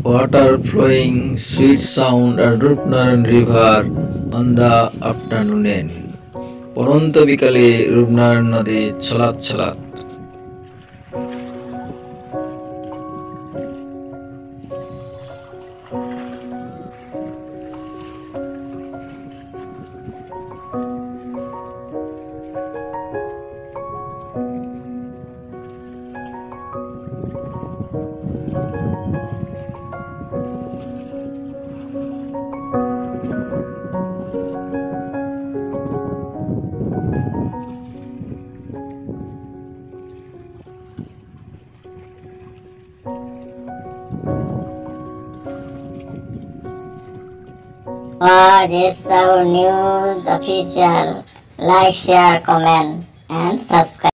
Water flowing, sweet sound at Rupnaran river on the afternoon. পরন্ত বিকালে রূপনারায়ণ নদী ছলাৎ ছলাৎ। This is our news official. Like, share, comment, and subscribe.